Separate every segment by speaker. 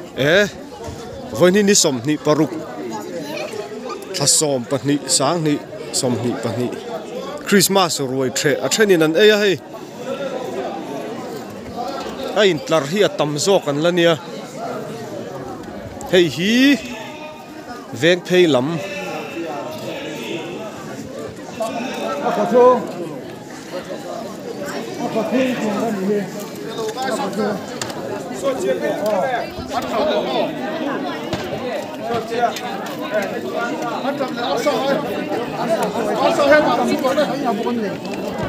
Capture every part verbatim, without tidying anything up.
Speaker 1: eh voi ni ni som ni paruk tha som pa ni sang ni som ni pa ni Christmas roi the a thenin an ei a hei a in tlar hi a tam zawk an la nia hei hi veng phei lam
Speaker 2: a ka chu a ka phei chung ran ni a ka chu so chia le a thau le ho so chia a thau le a so hai a so hai ma su ko le hai ya bon le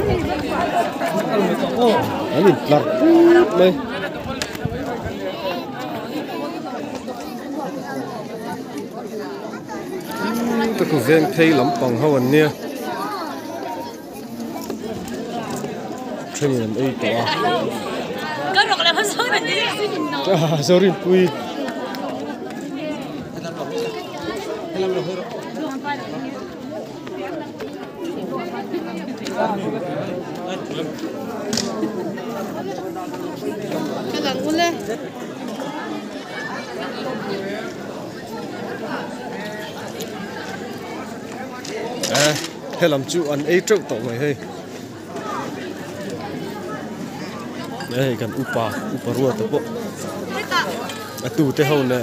Speaker 2: o
Speaker 1: an in tlar mai ta ku veng phei lam pang ho an nia thenin an ei to a
Speaker 3: có được là số này đi
Speaker 1: à sorry pui
Speaker 3: cái gần luôn lên
Speaker 1: à hay làm chú ăn ấy trâu tổ mày hay đây cần upa upa ruột tập bộ à tụ thế hậu nè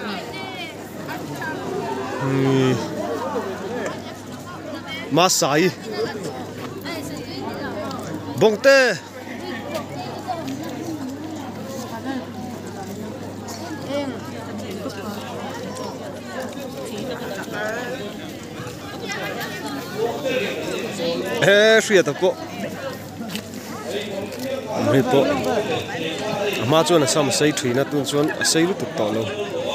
Speaker 1: má sai bông tê ê suy tập bộ Hei po, ama chuan a sam sei thina tun chuan a sei lu tuk to lo.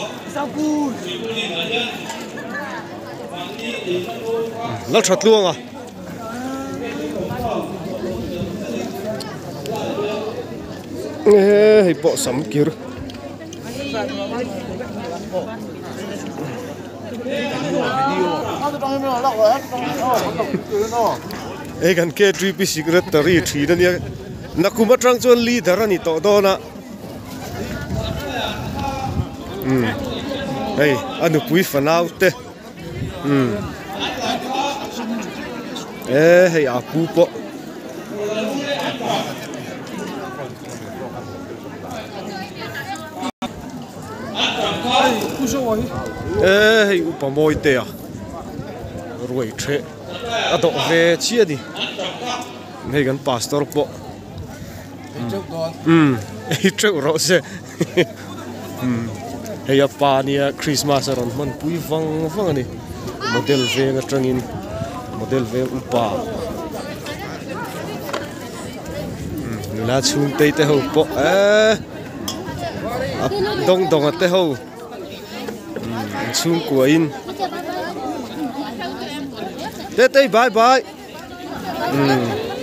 Speaker 1: Lal that luang à? Hei po sam kir. Ei kan ke three piece secretary thina nia. Nakuma trang chuan leader ani to do na um hey anu pui fanau te um eh hey a pu po eh hey upa moi te a roi the a do ve chi ani nei gan pastor po um ei trâu rõ se um hei apa nia Christmas aron man pui vang vang ani model ve nga trangin model ve upa um la chung tei te ho po eh dong dong te ho um chung của in te te bye bye um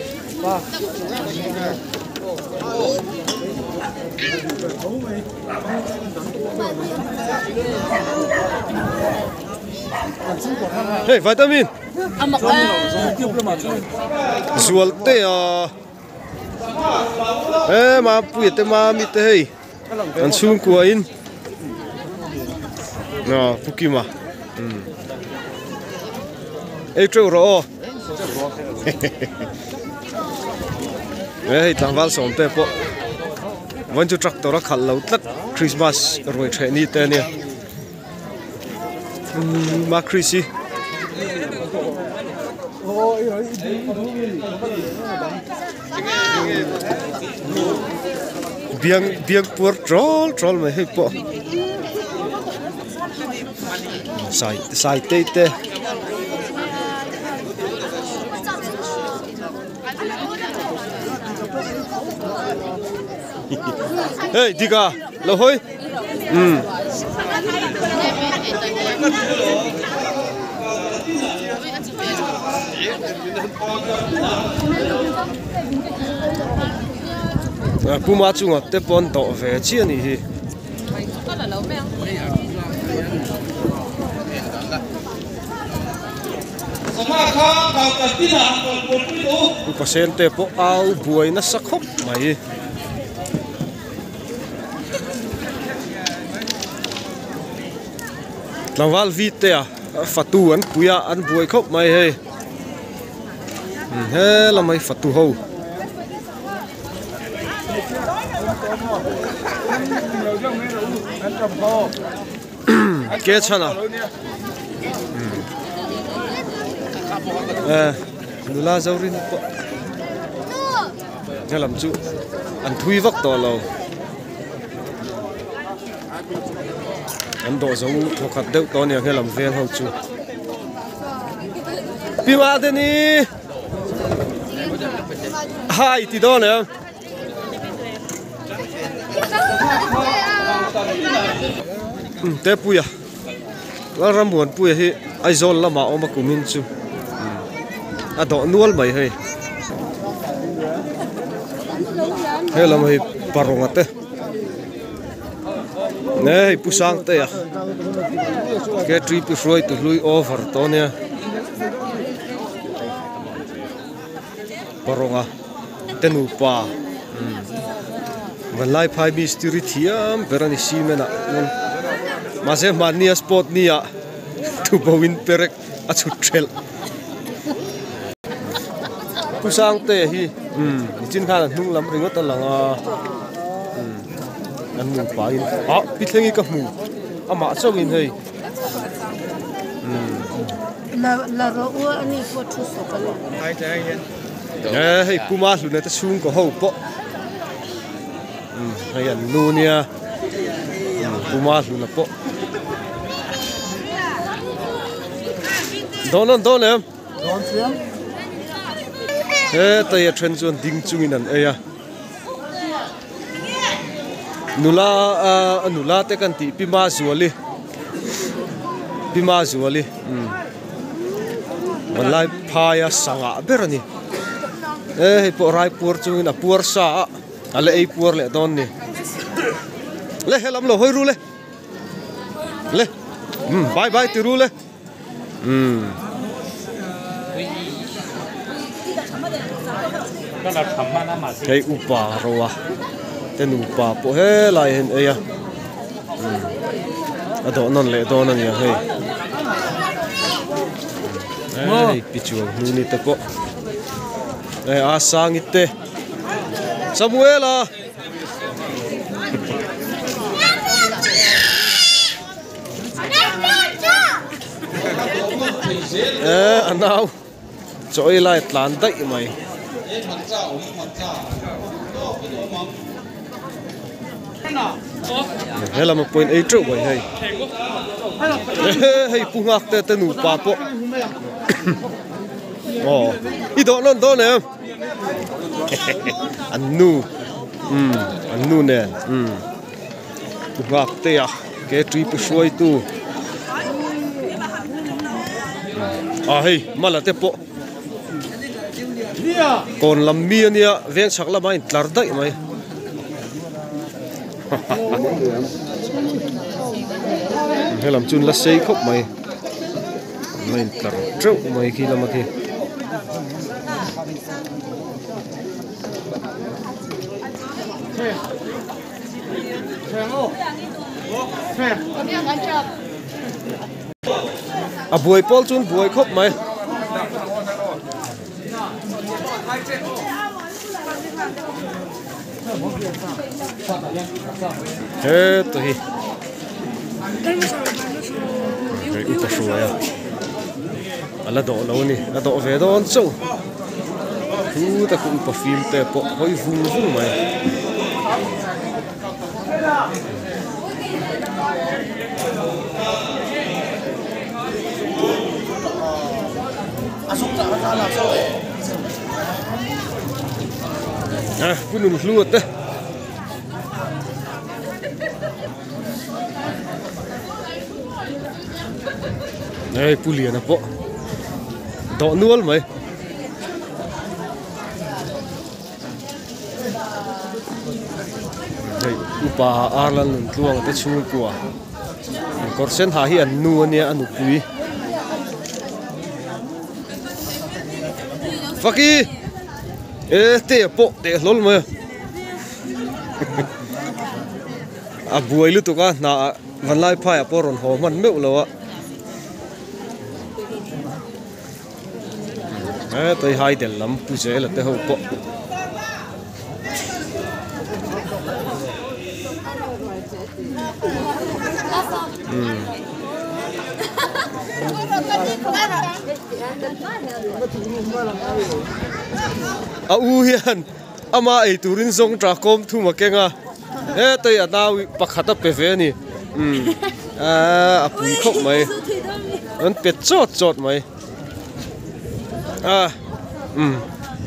Speaker 1: hey vitamin
Speaker 3: âm
Speaker 1: zual te à eh ma pui te ma mi te hey an chung của in no pukima um ei trâu ro hey tang val som te poวันจุดtractor ra khal lo tlat Christmas roi the ni te ne ma Chrissy biang biang pur troll troll mai hei po sai sai te te hey diga lo hoi um puma chunga te pon to ve chi ani hi pasente po au buai na sakhop mai Tlangwal vite à fatu an puya an buai khop mai he he la mai fatu ho ke chana eh nula zawrin po ngalam chu an thui vak to lo anh đổ dấu thuộc hạt đậu to này cái làm ven hậu chu pi ma thế ni hai tí đó này té pui à là ram buồn pui hi ai zol là mà ông mà cùng mình chu à đổ nuol mày hay hay là mày parong ate nè pusang te à cái trip rồi từ lui over to nè paronga tenu pa mình lại phải bị styri thiam berani si mena mà sẽ mà nia sport nia tu bawin perek achu trail pusang te hi chin khan nung lam ringot talanga anh mù pa in à bị thengi ka mù ama chong in hei
Speaker 3: la la ro u ani ko thu so ka la
Speaker 2: hai trái hen
Speaker 1: eh hei puma lu na ta sung ko ho po hei an nu nia puma lu na po don don em
Speaker 2: đón xiêm
Speaker 1: eh ta ya tren chuan ding chung in an eya nula a nula te kan ti pima zuali pima zuali um malai phaya sanga berani eh po rai pur chungin a pur sa ale ei pur le don ni le helam lo hoi ru le le um bye bye ti ru le um hei upa rowa tenu pa po he lai hen eya a do non le do non ya he ai pichu nu ni te po e a sang itte Samuela e anau choi lai tlan dai mai hay là một point ấy trụ vậy hay hay pu ngạc te te nụ pa po oh ít đó non đó nè anh nu um anh nu nè um pu ngạc te à cái trip xuôi tu à hay mà là te po còn làm miên nha ven sắc là mai tar đấy mày hay làm chun là xây khóc mày mày tar trâu mày khi làm gì à buổi Paul chun buổi khóc mày thế tôi cái upa shuai à ala do lo ni a do ve do on chu tu ta ku upa film te po hoi vung vung mai
Speaker 2: asuk ta ka la so
Speaker 1: à kunun luat te hey pulia na po do nuol mai hey upa arlan nun tluang te chung kwa korsen ha hi an nu ania anu pui faki e te po te lol mai a buai lu tu ka na van lai phai a poron ho man meu lo ê tôi hai đèn lắm pu chế là tôi hậu bộ à u hiền ama ai turin zong tra kom thu mà kenga ê tôi ở đâu bạc khát pe ve ni à à pui khóc mày anh pet chót chót mày à um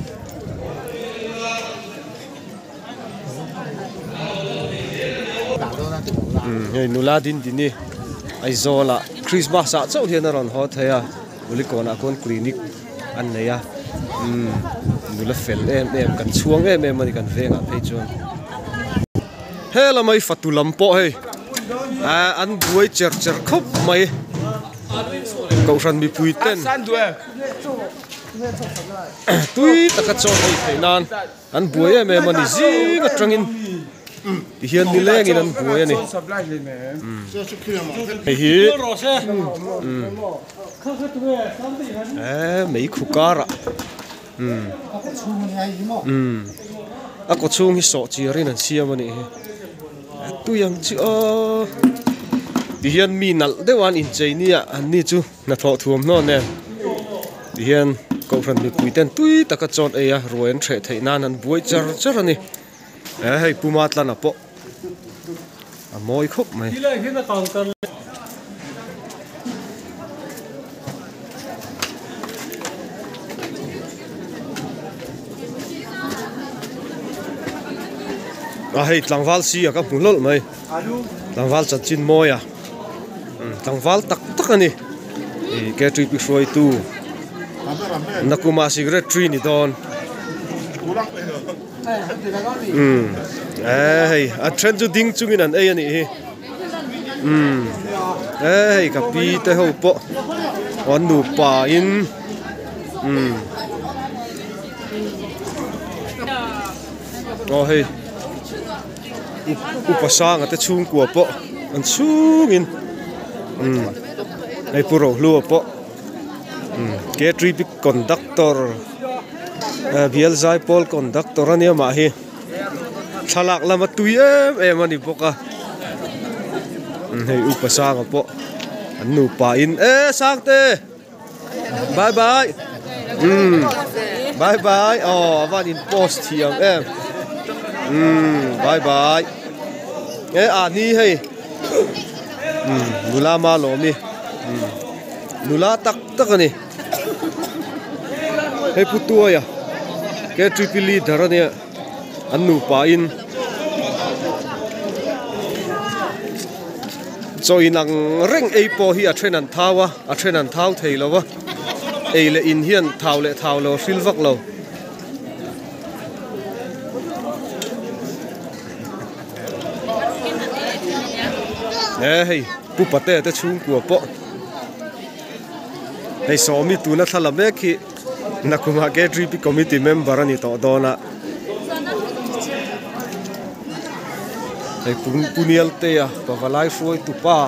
Speaker 1: um nula din din ni ai zola Christmas sa chau hian ron ho thaya uli kona kon clinic an neya um nula fel em em kan chuang em em mani kan venga phei chuan hela mai fatulam po hei à an buai cher cher khop mai cậu ran mi pui ten tui taka chon hei theinan an buai em em mani zi ga trangin hiền đi lên cái lần cuối này, hi, à mấy khu cá ra, à có chung cái sọ chỉ riêng anh xem mà này, tôi em chứ hiền mi nal để hoàn in chơi nè, anh đi chú, na thọ thuồng nó nè, hiền cậu phần bị quỳ tên tôi ta cái chọn ấy à, rồi anh chạy thấy nan anh buổi chở chở này, à hay pumat là nạp à mồi khúc mày à hay lang val si à các mùn lol mày lang val chặt chín mồi à lang val tắc tắc anh đi cái trip xuôi tu nakuma cigarette tree ni don um ai a trend chu ding chungin an ei ani um ai ka pi te ho po on nu pa in um oh hey upasang ate chung kwa po an chungin um ai puro lu po um ke trip conductor bial zai pol conductor ania ma hi thalak lama tui em em ani boka hei upasang po anu pa in e sakte bye bye um bye bye oh van in post thiam em um bye bye e ani hei um nula ma lo mi um nula tak tak ani hei putua ya ke tripili dharania anu pa in cho inang reng ei po hi a then an thawa a then an thau thei lowa ei le in hian thau le thau lo fil vak lo e hei pu pate te chung ku po hei so mi tu na thala me khi nakuma ke trip committee member ani to dona punial te ya pavalai foi tu pa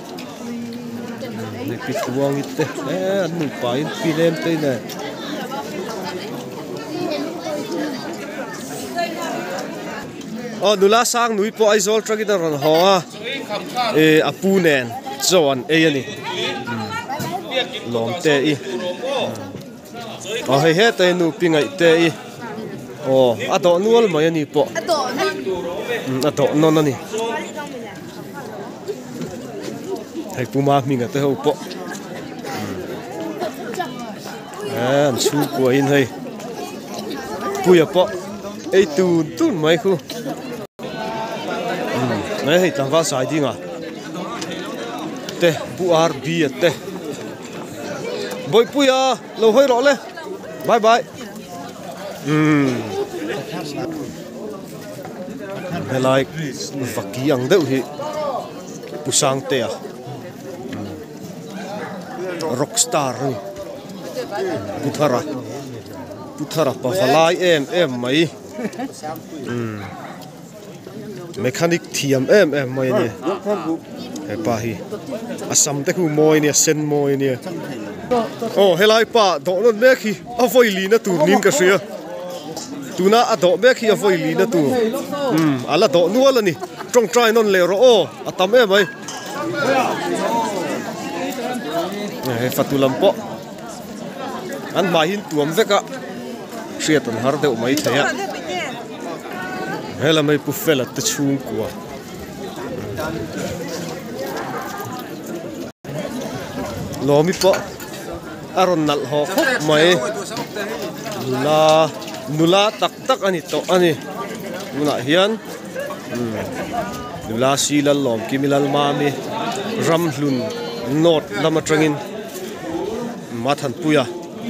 Speaker 1: ne pituang itte eh anu pa in pinem te ne oh nula sang nui po ai zol tragida ron ho e apunen zon e ani lom te i oh he he te nu pingai te i oh ato nuol mai ani po ato non ani thầy puma mình ở tới hậu po à su của in hay pui po ấy tu tu mấy khu này hay tăng vào sai đi ngà te pu ar bi te boy pui à lâu hơi rõ lên bye bye um helai vaki ang deuh hi pusang te a rockstar ni puthara puthara pavalai em em mai um mechanic thiam em em mai ni he pa hi asam te khu moi ni sen moi ni ô helai pa do non me khi a voi li na tu nin ka sia tuna a do me khi a voi li na tu um ala do nual ani trong trai non le ro o atam e mai e fatulam po an mai hin tuam veka sia tan har deuh mai thaya hela mai pu fela te chung kwa lo mi po aron nal ho mai la nula tak tak ani to ani nuna hian nula silal lom kimilal mami ram hlun not lama trangin mathan puya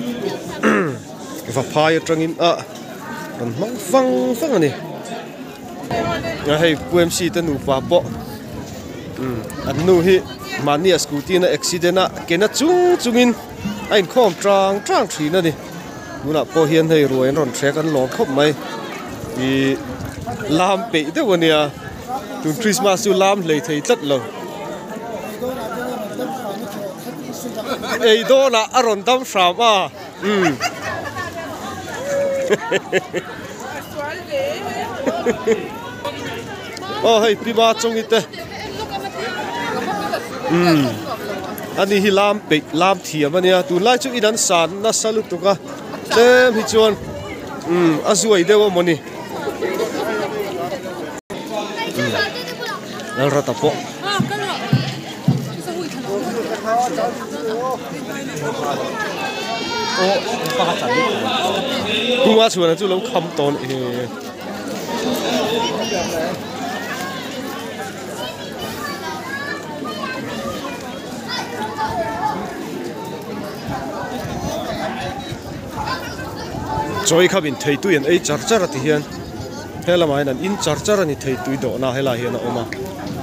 Speaker 1: va phai trangin a ran mang fang fang ani ya hei puem si te nu pa po an nu hi mania scooty na accident a kena chung chungin ain khom trang trang thina ni nuna po hian hei ruai ron thek an lom khop mai i lam pe de wania tu Christmas tu lam lei thei tlat lo ei do na aron dam sham a um oh hei piba chung ite um ani hi lam pe lam thiam ania tu lai chu idan san na salut tu ka tem hi chuan um azuai dewa moni al rata po kuma chuan chu lo kham ton e joy khabin thei tu yan ei char char ati hian hela mai nan in char char ani thei tu do na hela hian a oma